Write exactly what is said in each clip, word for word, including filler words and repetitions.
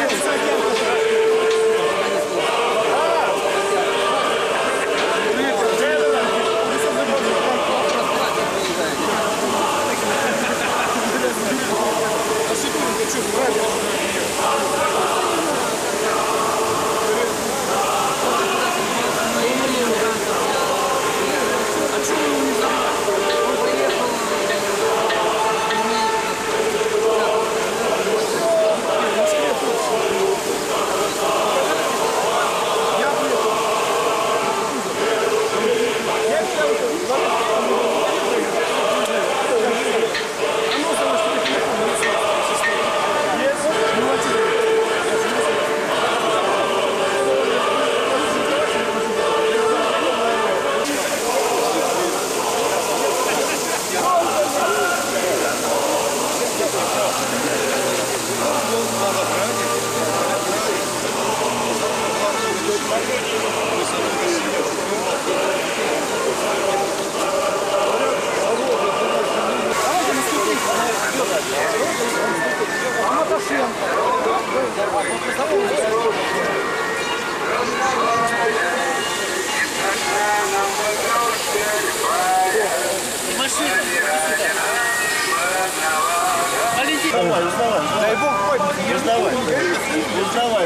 Узнавай, узнавай. Дай бог, не узнавай. Узнавай.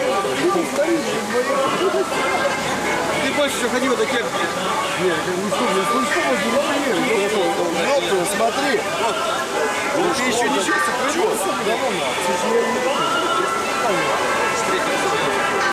Ты больше еще ходил до кепки. Нет, ну что, я слышу, что смотри. Ты еще не чувствуешь?